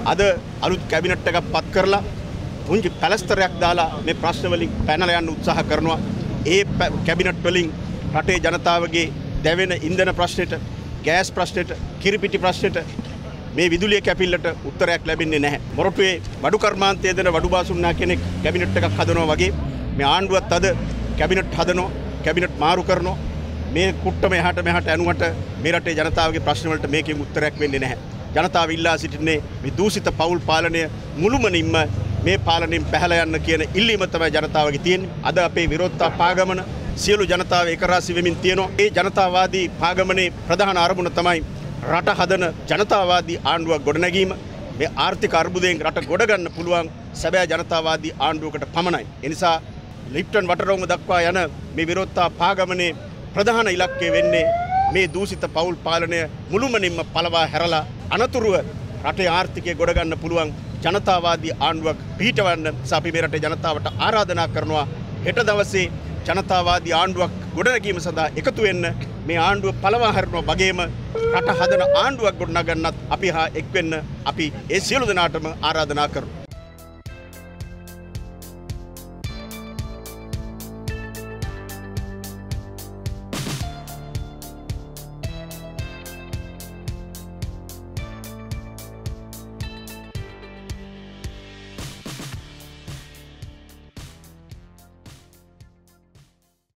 අද අලුත් කැබිනට් එකක් පත් කරලා පුංචි පැලස්තරයක් දාලා මේ ප්‍රශ්න වලින් පැනලා යන්න උත්සාහ කරනවා. ඒ කැබිනට් වලින් රටේ ජනතාවගේ දැවෙන ඉන්ධන ප්‍රශ්නෙට, ගෑස් ප්‍රශ්නෙට, කිරිපිටි ප්‍රශ්නෙට, මේ විදුලිය කැපිල්ලට උත්තරයක් ලැබෙන්නේ නැහැ. මොරටුවේ වඩු කර්මාන්තයේ දෙන වඩු බාසුන්නා කෙනෙක් කැබිනට් එකක් හදනවා වගේ මේ ආණ්ඩුවත් අද කැබිනට් හදනවා, කැබිනට් මාරු කරනවා. මේ කුට්ටම එහාට මෙහාට යනුවට මේ රටේ ජනතාවගේ ප්‍රශ්න වලට මේකෙන් උත්තරයක් වෙන්නේ නැහැ. ජනතාව ඉල්ලා සිටින්නේ මේ දූෂිත පවුල් පාලනය මුළුමනින්ම මේ පාලනයෙන් පැහැලා යන්න කියන ඉල්ලීම තමයි ජනතාවගේ තියෙන්නේ. අද අපේ විරෝධතා පාගමන සියලු ජනතාව එක රාශි වෙමින් තියෙනවා. ඒ ජනතාවාදී පාගමනේ ප්‍රධාන අරමුණ තමයි රට හදන ජනතාවාදී ආණ්ඩුවක් ගොඩනැගීම. මේ ආර්ථික අර්බුදයෙන් රට ගොඩ ගන්න පුළුවන් සැබෑ ජනතාවාදී ආණ්ඩුවකට පමණයි. ඒ නිසා ලිප්ටන් වටරවුම දක්වා යන මේ විරෝධතා පාගමනේ ප්‍රධාන ඉලක්කය වෙන්නේ මේ දූෂිත පවුල් පාලනය මුළුමනින්ම පළවා හැරලා අනතුරුව රටේ ආර්ථිකය ගොඩ ගන්න පුළුවන් ජනතාවාදී ආණ්ඩුවක් පිහිටවන්න අපි මේ රටේ ජනතාවට ආරාධනා කරනවා. හෙට දවසේ ජනතාවාදී ආණ්ඩුවක් ගොඩනැගීම සඳහා එකතු වෙන්න මේ ආණ්ඩුව පළවා හැරෙනවා වගේම රට හදන ආණ්ඩුවක් ගොඩනගන්නත් අපි හා එක් වෙන්න අපි ඒ සියලු දෙනාටම ආරාධනා කරනවා.